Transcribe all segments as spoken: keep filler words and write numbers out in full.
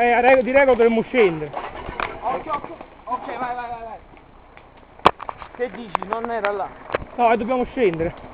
Eh, di regola dovremmo scendere. Occhio, occhio. Ok, vai, vai, vai, vai. Che dici? Non era là. No, e dobbiamo scendere.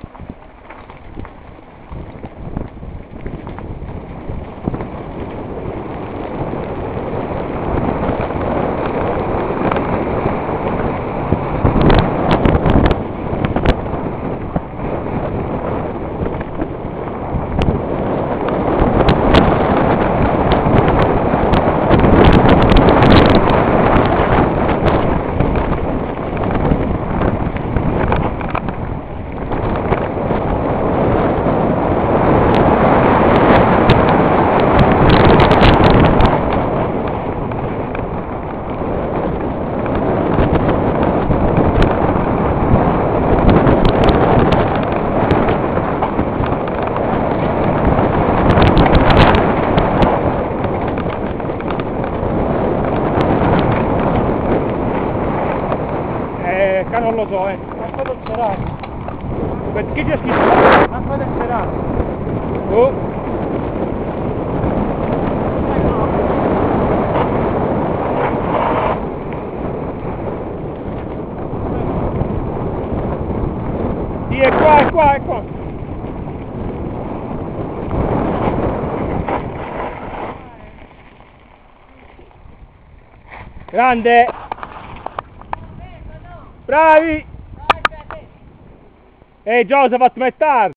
Eh, non lo so, eh. Non può sperare. Perché c'è scritto? Non può sperare. Oh. Sì, è qua, è qua, è qua. Grande! Bravi! Ehi, Joseph, metà!